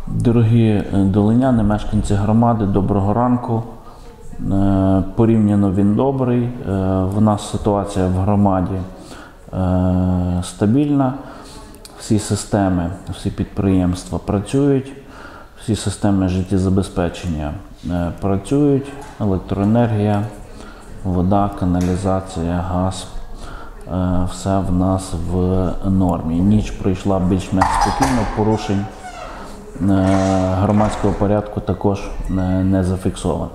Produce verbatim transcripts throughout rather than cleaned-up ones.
Дорогі долиняни, мешканці громади, доброго ранку. Порівняно він добрий. В нас ситуація в громаді стабільна. Всі системи, всі підприємства працюють, всі системи життєзабезпечення працюють. Електроенергія, вода, каналізація, газ. Все в нас в нормі. Ніч пройшла більш-менш спокійно, порушень громадського порядку також не зафіксовано.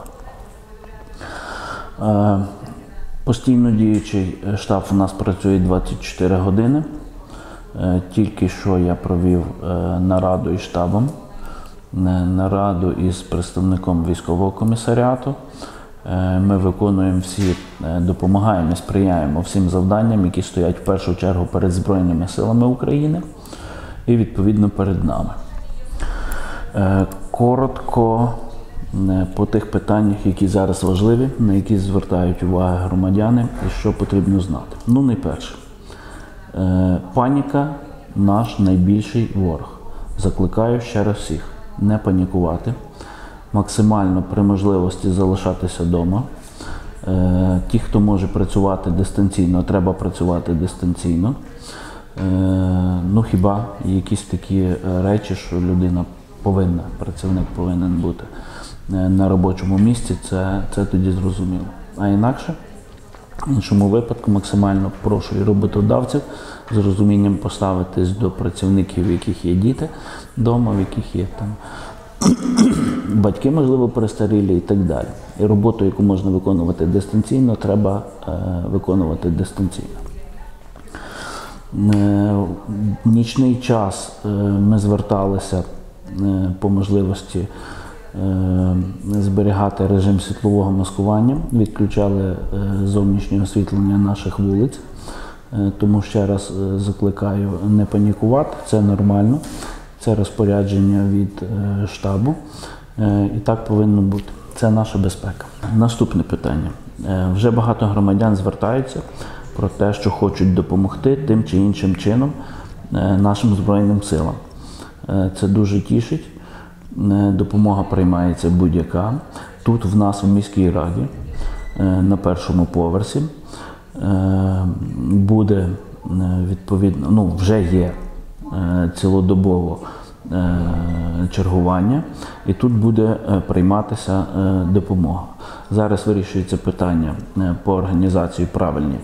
Постійно діючий штаб у нас працює двадцять чотири години. Тільки що я провів нараду із штабом, нараду із представником військового комісаріату. Ми виконуємо всі, допомагаємо і сприяємо всім завданням, які стоять в першу чергу перед Збройними силами України і відповідно перед нами. Коротко по тих питаннях, які зараз важливі, на які звертають увагу громадяни і що потрібно знати. Ну, найперше, паніка – наш найбільший ворог. Закликаю ще раз всіх не панікувати, максимально при можливості залишатися вдома. Ті, хто може працювати дистанційно, треба працювати дистанційно. Ну, хіба якісь такі речі, що людина повинна, працівник повинен бути на робочому місці, це, це тоді зрозуміло. А інакше, в іншому випадку, максимально прошу і роботодавців з розумінням поставитись до працівників, в яких є діти вдома, в яких є там батьки, можливо, перестарілі і так далі. І роботу, яку можна виконувати дистанційно, треба е, виконувати дистанційно. Е, в нічний час е, ми зверталися е, по можливості е, зберігати режим світлового маскування, відключали е, зовнішнє освітлення наших вулиць. Е, тому ще раз е, закликаю не панікувати, це нормально. Це розпорядження від е, штабу, е, і так повинно бути. Це наша безпека. Наступне питання. Е, вже багато громадян звертаються про те, що хочуть допомогти тим чи іншим чином е, нашим Збройним силам. Е, це дуже тішить. Е, допомога приймається будь-яка. Тут в нас в міській раді, е, на першому поверсі, е, буде е, відповідно, ну вже є, цілодобово чергування, і тут буде прийматися допомога. Зараз вирішується питання по організації правильній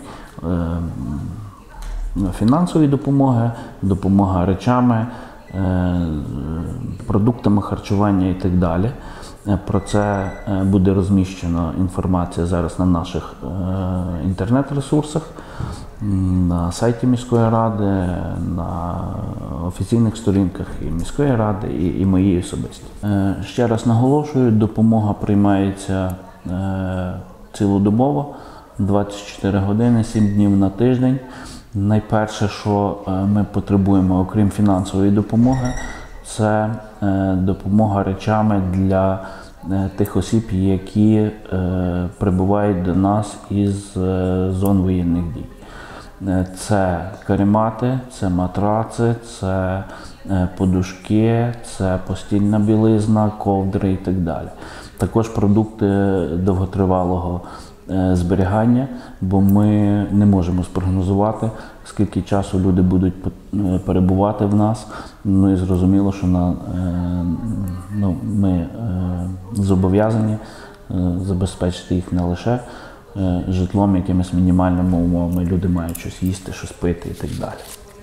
фінансової допомоги, допомога речами, продуктами харчування і так далі. Про це буде розміщена інформація зараз на наших інтернет-ресурсах, на сайті міської ради, на офіційних сторінках і міської ради, і, і моїй особисті. Ще раз наголошую, допомога приймається цілодобово, двадцять чотири години, сім днів на тиждень. Найперше, що ми потребуємо, окрім фінансової допомоги, це допомога речами для тих осіб, які прибувають до нас із зон воєнних дій. Це каремати, це матраци, це подушки, це постільна білизна, ковдри і так далі. Також продукти довготривалого зберігання, бо ми не можемо спрогнозувати, скільки часу люди будуть перебувати в нас. Ну і зрозуміло, що на, ну, ми зобов'язані забезпечити їх не лише житлом, якимись мінімальними умовами, люди мають щось їсти, щось пити і так далі.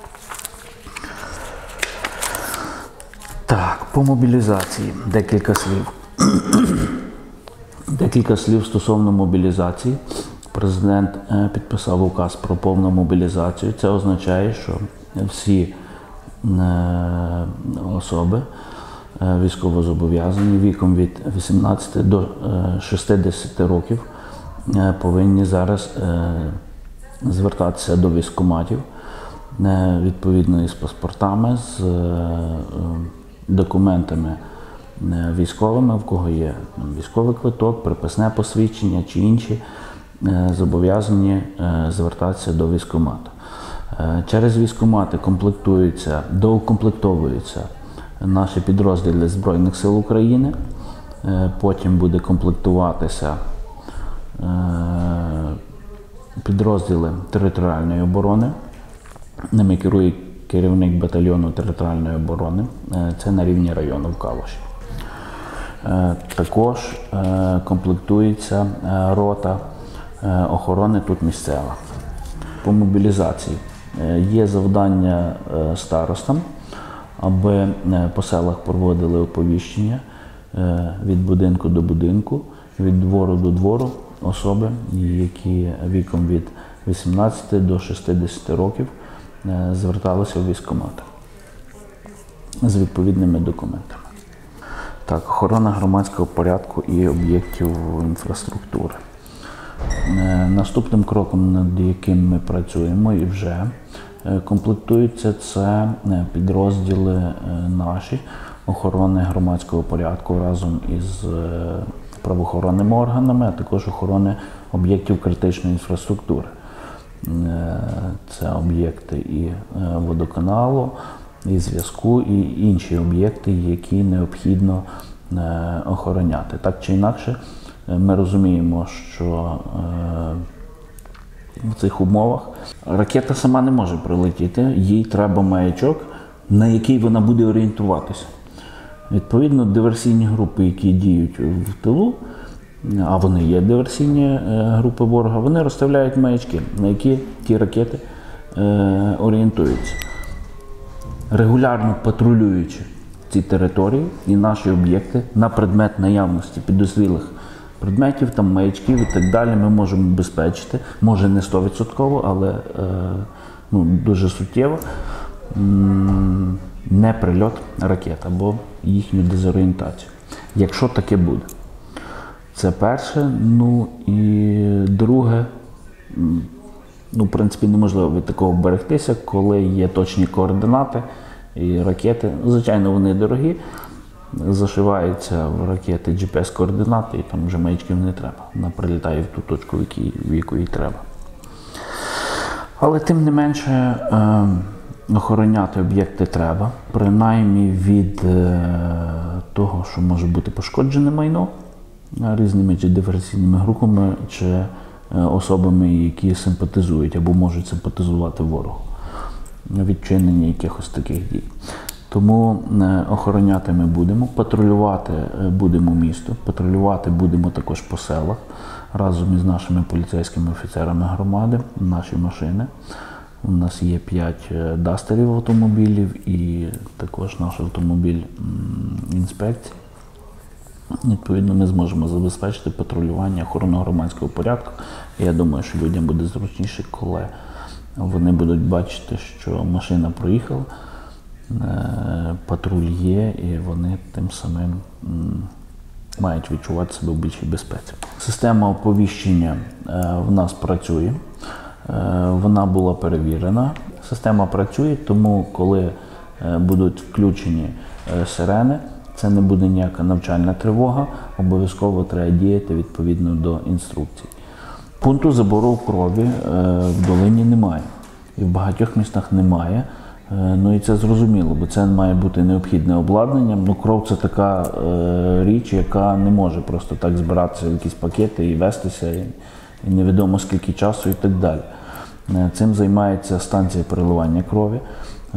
Так, по мобілізації декілька слів. Декілька слів стосовно мобілізації. Президент підписав указ про повну мобілізацію. Це означає, що всі особи військовозобов'язані віком від вісімнадцяти до шістдесяти років повинні зараз звертатися до військкоматів відповідно із паспортами, з документами військовими, в кого є військовий квиток, приписне посвідчення чи інші, зобов'язані звертатися до військкомату. Через військкомати комплектуються, доукомплектовуються наші підрозділи Збройних сил України, потім буде комплектуватися підрозділи територіальної оборони. Ними керує керівник батальйону територіальної оборони, це на рівні району в Калуші. Також комплектується рота охорони тут місцева. По мобілізації є завдання старостам, аби по селах проводили оповіщення від будинку до будинку, від двору до двору особи, які віком від вісімнадцяти до шістдесяти років зверталися в військкомати з відповідними документами. Так, охорона громадського порядку і об'єктів інфраструктури. Наступним кроком, над яким ми працюємо і вже комплектуються, це підрозділи наші охорони громадського порядку разом із правоохоронними органами, а також охорони об'єктів критичної інфраструктури. Це об'єкти і водоканалу, і зв'язку, і інші об'єкти, які необхідно охороняти. Так чи інакше, ми розуміємо, що в цих умовах ракета сама не може прилетіти, їй треба маячок, на який вона буде орієнтуватися. Відповідно, диверсійні групи, які діють в тилу, а вони є диверсійні групи ворога, вони розставляють маячки, на які ті ракети орієнтуються. Регулярно патрулюючи ці території і наші об'єкти на предмет наявності підозрілих предметів, там, маячків і так далі, ми можемо убезпечити, може не сто відсотків, але ну, дуже суттєво, не прильот ракет або їхню дезорієнтацію, якщо таке буде. Це перше. Ну і друге, ну, в принципі, неможливо від такого берегтися, коли є точні координати і ракети. Звичайно, вони дорогі, зашиваються в ракети джі пі ес-координати, і там вже маячків не треба. Вона прилітає в ту точку, в якій, в яку їй треба. Але тим не менше, е, охороняти об'єкти треба, принаймні від е, того, що може бути пошкоджене майно різними чи диверсійними групами, чи е, особами, які симпатизують або можуть симпатизувати ворогу, відчинення якихось таких дій. Тому е, охороняти ми будемо, патрулювати будемо місто, патрулювати будемо також по селах разом із нашими поліцейськими офіцерами громади, наші машини. У нас є п'ять дастерів автомобілів і також наш автомобіль інспекції. Відповідно, ми зможемо забезпечити патрулювання, охорону громадського порядку. І я думаю, що людям буде зручніше, коли вони будуть бачити, що машина проїхала, патруль є, і вони тим самим мають відчувати себе в більшій безпеці. Система оповіщення в нас працює. Вона була перевірена. Система працює, тому коли будуть включені сирени, це не буде ніяка навчальна тривога, обов'язково треба діяти відповідно до інструкцій. Пункту забору крові в долині немає. І в багатьох містах немає. Ну і це зрозуміло, бо це має бути необхідне обладнання. Ну, кров – це така е, річ, яка не може просто так збиратися в якісь пакети і вестися, і, і невідомо скільки часу і так далі. Е, цим займається станція переливання крові е,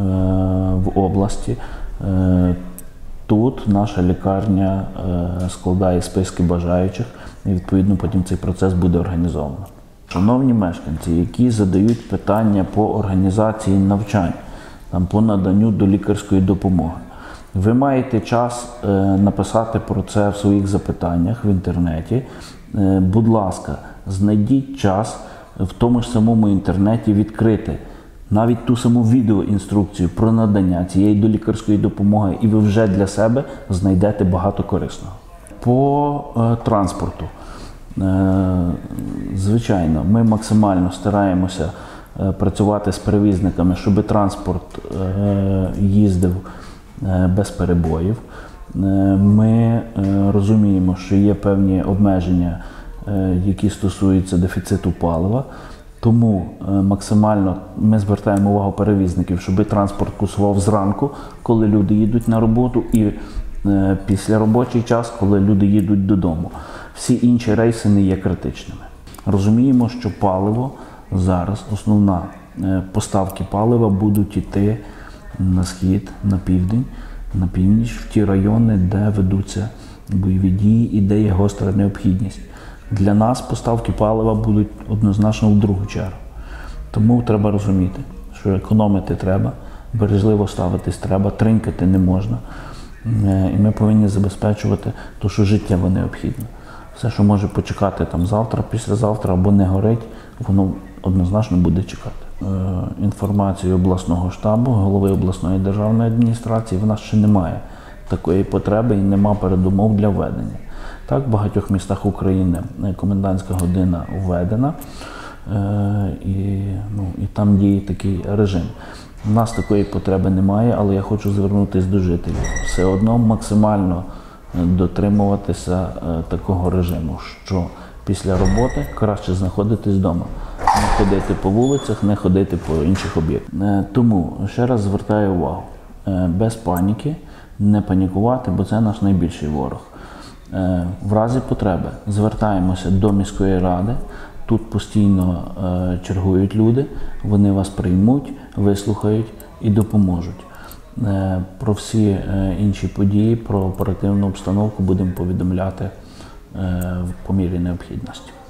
в області. Е, тут наша лікарня е, складає списки бажаючих, і відповідно потім цей процес буде організовано. Шановні мешканці, які задають питання по організації навчань, там, по наданню до лікарської допомоги. Ви маєте час е, написати про це в своїх запитаннях в інтернеті. Е, будь ласка, знайдіть час в тому ж самому інтернеті відкрити навіть ту саму відеоінструкцію про надання цієї долікарської допомоги, і ви вже для себе знайдете багато корисного. По е, транспорту. Е, звичайно, ми максимально стараємося працювати з перевізниками, щоб транспорт е, їздив е, без перебоїв. Е, ми е, розуміємо, що є певні обмеження, е, які стосуються дефіциту палива, Тому максимально ми звертаємо увагу перевізників, щоб транспорт курсував зранку, коли люди їдуть на роботу, і після робочий час, коли люди їдуть додому. Всі інші рейси не є критичними. Розуміємо, що паливо зараз, основна поставки палива будуть йти на схід, на південь, на північ, в ті райони, де ведуться бойові дії і де є гостра необхідність. Для нас поставки палива будуть однозначно в другу чергу. Тому треба розуміти, що економити треба, бережливо ставитись треба, тринькати не можна. І ми повинні забезпечувати те, що життєво необхідно. Все, що може почекати там завтра, післязавтра або не горить, воно однозначно буде чекати. Е, інформацію обласного штабу, голови обласної державної адміністрації, в нас ще немає такої потреби і нема передумов для введення. Так, в багатьох містах України комендантська година введена, е, і, ну, і там діє такий режим. У нас такої потреби немає, але я хочу звернутися до жителів. Все одно максимально дотримуватися такого режиму, що після роботи краще знаходитись вдома. Не ходити по вулицях, не ходити по інших об'єктах. Тому ще раз звертаю увагу, без паніки, не панікувати, бо це наш найбільший ворог. В разі потреби звертаємося до міської ради, тут постійно чергують люди, вони вас приймуть, вислухають і допоможуть. Про всі інші події, про оперативну обстановку будемо повідомляти по мірі необхідності.